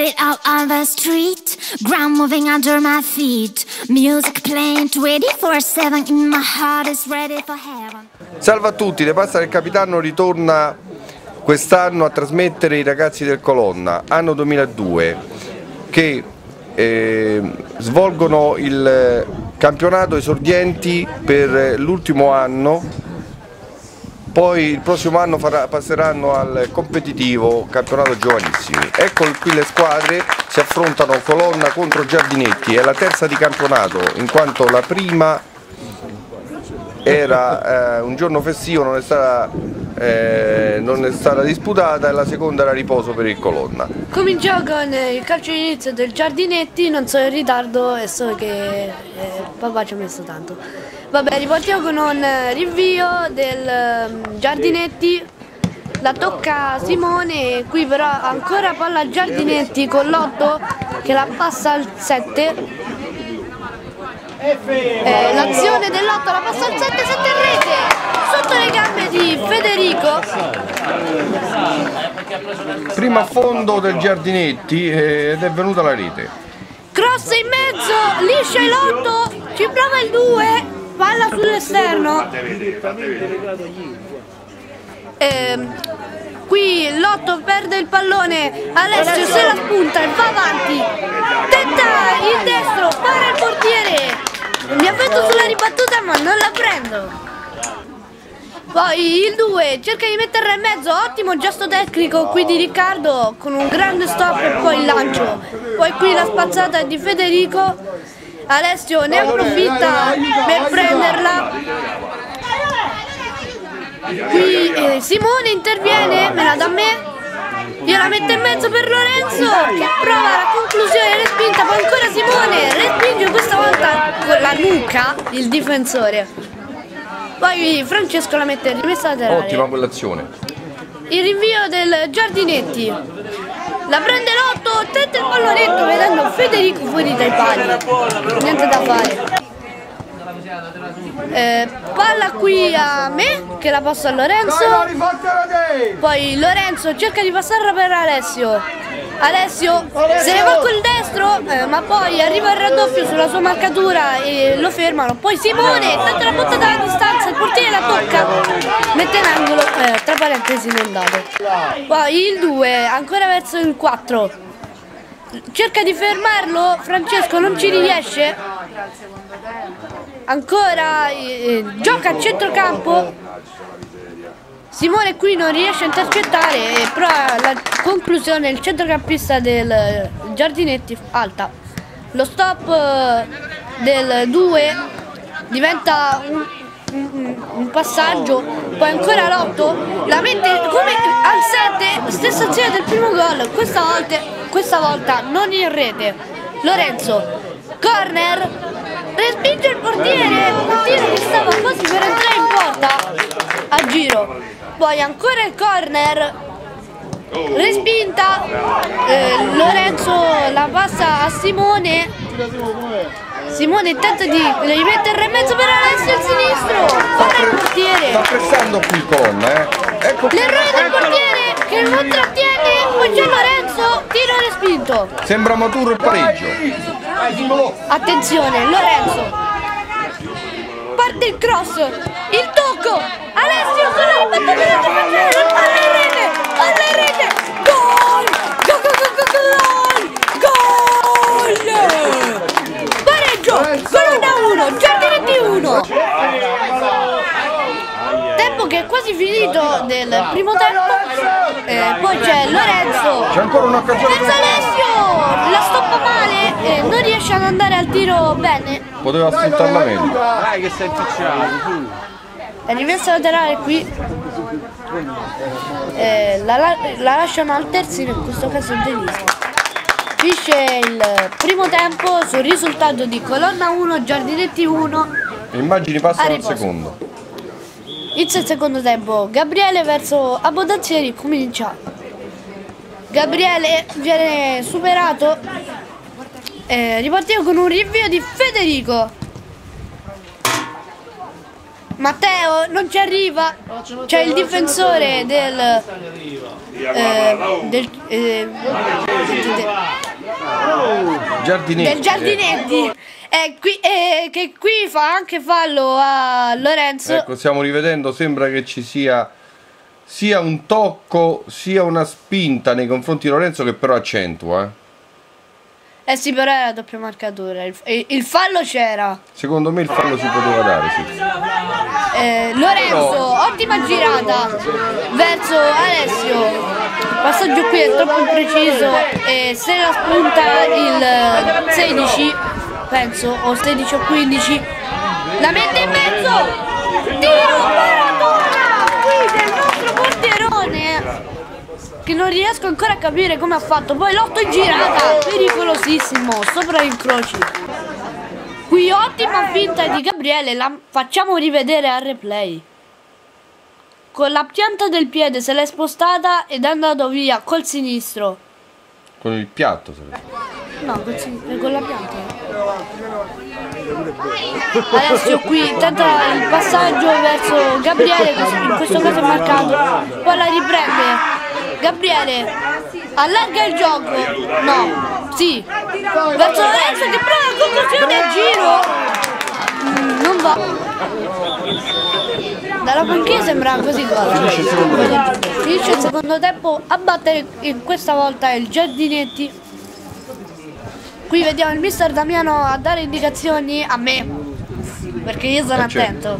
it out on the street, ground moving under my feet, music playing 24/7 in my heart is ready for heaven. Salve a tutti, De Pasta del Capitano ritorna quest'anno a trasmettere i ragazzi del Colonna, anno 2002, che svolgono il campionato esordienti per l'ultimo anno. Poi il prossimo anno passeranno al competitivo campionato giovanissimi. Ecco qui le squadre si affrontano, Colonna contro Giardinetti, è la terza di campionato in quanto la prima era un giorno festivo, non è stata disputata, e la seconda era riposo per il Colonna. Cominciamo con il calcio d'inizio del Giardinetti, non sono in ritardo e so che papà ci ha messo tanto. Vabbè, ripartiamo con un rinvio del Giardinetti, la tocca Simone, qui però ancora palla Giardinetti con l'8 che la passa al 7. L'azione dell'8 la passa al 7, 7 in rete, sotto le gambe di Federico. Primo affondo del Giardinetti ed è venuta la rete. Cross in mezzo, Liscia l'8, ci prova il 2. Palla sull'esterno. Qui l'8 perde il pallone, Alessio se la spunta e va avanti. Tenta il destro, para il portiere. Mi avvento sulla ribattuta ma non la prendo. Poi il 2 cerca di metterla in mezzo, ottimo gesto tecnico qui di Riccardo con un grande stop e poi il lancio. Poi qui la spazzata di Federico. Alessio ne approfitta per prenderla. Qui Simone interviene, me la dà a me. Io la metto in mezzo per Lorenzo che prova la conclusione respinta, poi ancora Simone respinge questa volta con la nuca il difensore. Poi Francesco la mette in rimessa laterale. Ottima quell'azione. Il rinvio del Giardinetti. La prende l'8, tenta il pallonetto vedendo Federico fuori dai pali. Niente da fare. Palla qui a me che la passa a Lorenzo. Poi Lorenzo cerca di passarla per Alessio. Alessio se ne va col destro, ma poi arriva il raddoppio sulla sua marcatura e lo fermano. Poi Simone tenta la botta dalla distanza, il portiere la tocca, mette in angolo, tra parentesi non dato. Poi il 2 ancora verso il 4, cerca di fermarlo, Francesco non ci riesce. Ancora gioca a centrocampo. Simone qui non riesce a intercettare, però la conclusione il centrocampista del Giardinetti alta. Lo stop del 2 diventa un passaggio, poi ancora l'8 la mette come al 7, stessa azione del primo gol, questa volta non in rete. Lorenzo, corner, respinge il portiere che stava quasi per entrare in porta a giro. Poi ancora il corner, respinta, Lorenzo la passa a Simone. Simone tenta di rimetterla in mezzo per Alessio al sinistro, para il portiere. Sta pressando qui il Colonna, ecco. L'errore del portiere che non trattiene, poi c'è Lorenzo, tiro respinto. Sembra maturo il pareggio. Attenzione, Lorenzo. Parte il cross, il tocco, Alessio con la ribattuta della difesa, palla in rete, gol, pareggio, Colonna 1, Giardinetti 1. Tempo che è quasi finito del primo tempo, poi c'è Lorenzo, c'è ancora un'occasione. Alessio la stoppa male, non riesce ad andare al tiro bene. Poteva sfruttarla meglio. Dai che sei picciato. La rimessa laterale qui la lasciano al terzino, in questo caso il tenista. Finisce il primo tempo sul risultato di Colonna 1, Giardinetti 1. Le immagini passano al secondo. Inizia il secondo tempo, Gabriele verso Abondanzieri, comincia. Gabriele viene superato. Ripartiamo con un rinvio di Federico. Matteo non ci arriva, c'è il difensore del Giardinetti che qui fa anche fallo a Lorenzo. Ecco, stiamo rivedendo, sembra che ci sia un tocco sia una spinta nei confronti di Lorenzo, che però accentua. Eh sì, però era doppia marcatura, il fallo c'era. Secondo me il fallo si poteva dare, sì. Lorenzo, ottima girata verso Alessio. Il passaggio qui è troppo impreciso e se la spunta il 16, penso, o 16 o 15, la mette in mezzo. Tiro Maradona qui del nostro portierone, che non riesco ancora a capire come ha fatto. Poi l'8 in girata, pericolosissimo, sopra gli incroci. Qui ottima finta di Gabriele, la facciamo rivedere al replay. Con la pianta del piede se l'è spostata ed è andato via col sinistro. Con il piatto, no, con la pianta. Alessio qui tenta il passaggio verso Gabriele, che in questo caso è marcato. Poi la riprende. Gabriele allarga il gioco, no, sì, verso Lorenzo che prova la conclusione del giro, non va. Dalla panchina sembra così gol. Finisce il secondo tempo, a battere questa volta il Giardinetti. Qui vediamo il mister Damiano a dare indicazioni a me, perché io sono attento.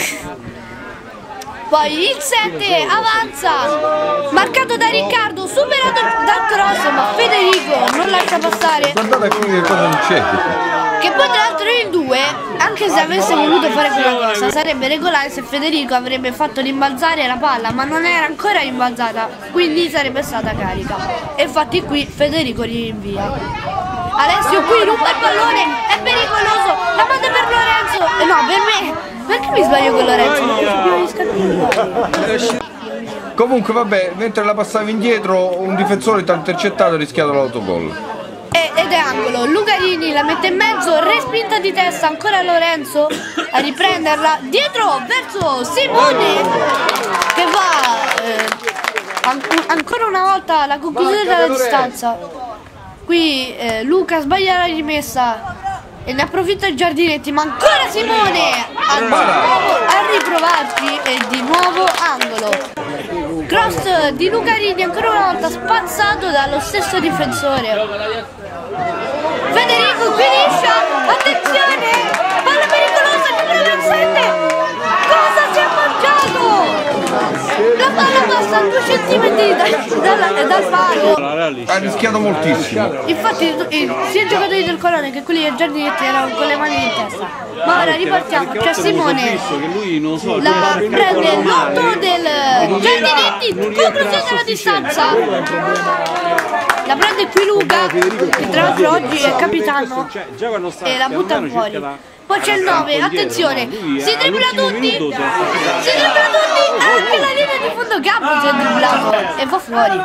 Poi il 7 avanza, marcato da Riccardo, superato dal cross, ma Federico non lascia passare. Guardate qui che cosa succede. Che poi tra l'altro il 2, anche se avesse voluto fare quella cosa, sarebbe regolare se Federico avrebbe fatto rimbalzare la palla, ma non era ancora rimbalzata, quindi sarebbe stata carica. E infatti qui Federico rinvia. Alessio qui ruba il pallone, è pericoloso, la manda per Lorenzo, no, per me. Perché mi sbaglio con Lorenzo? Comunque vabbè, mentre la passava indietro un difensore ti ha intercettato e ha rischiato l'autogol. Ed è angolo, Lucarini la mette in mezzo, respinta di testa, ancora Lorenzo a riprenderla, dietro verso Simone che va ancora una volta la conclusione della distanza. Qui Luca sbaglia la rimessa e ne approfitta il Giardinetti, ma ancora Simone a riprovarci e di nuovo angolo. Cross di Lucarini ancora una volta spazzato dallo stesso difensore. Federico qui liscia, attenzione, palla pericolosa, numero 7, cosa si è mangiato? La palla passa a 2 centimetri dal palo. Ha rischiato moltissimo. Infatti sia i giocatori del Colone che quelli del Giardinetti erano con le mani in testa. Ma ora ripartiamo, c'è Simone, la prende l'8 del Giardinetti, conclusione della distanza. La prende qui Luca, che tra l'altro oggi è capitano, e la butta fuori. Poi c'è il 9, attenzione, si dribbla tutti, anche la linea di fondo campo si è dribblato e va fuori.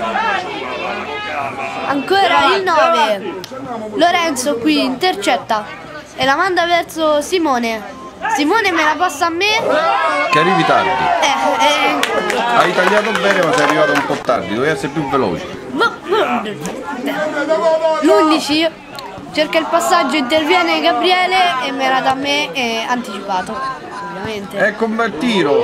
Ancora il 9, Lorenzo qui intercetta e la manda verso Simone. Simone me la passa a me. Che arrivi tardi. Hai tagliato bene ma sei arrivato un po' tardi, dovevi essere più veloce. L'11 cerca il passaggio, interviene Gabriele e me la dà a me e anticipato, ovviamente. Ecco un bel tiro.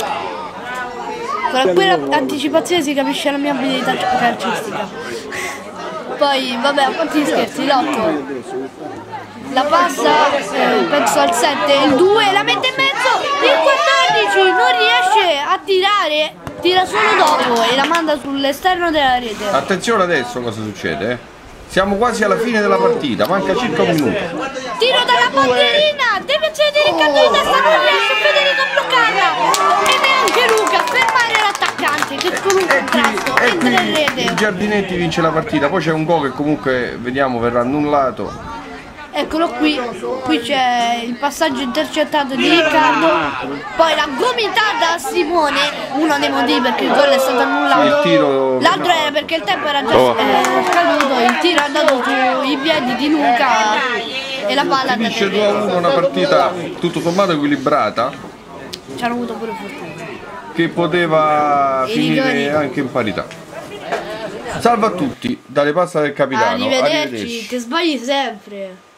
Con quella anticipazione si capisce la mia abilità calcistica. Poi vabbè, a parte gli scherzi, l'8 la passa, penso al 7, il 2 la mette in mezzo, il 14 non riesce a tirare, tira solo dopo e la manda sull'esterno della rete. Attenzione adesso cosa succede, siamo quasi alla fine della partita, manca circa un minuto. Tiro dalla bandierina, deviazione di Riccardo di testa, non riesce Federico a bloccarla e neanche Luca a fermare l'attaccante che con un contrasto entra in rete. Il Giardinetti vince la partita, poi c'è un gol che comunque vediamo verrà annullato. Eccolo qui, qui c'è il passaggio intercettato di Riccardo, poi la gomitata a Simone, uno dei motivi perché il gol è stato annullato, l'altro era perché il tempo era già scaduto, il tiro è andato sui piedi di Luca e la palla finisce 2-1, una partita tutto sommato equilibrata. ci hanno avuto pure fortuna. che poteva I finire rigori. anche in parità. Salve a tutti, dalle pasta del capitano, Arrivederci, ti sbagli sempre.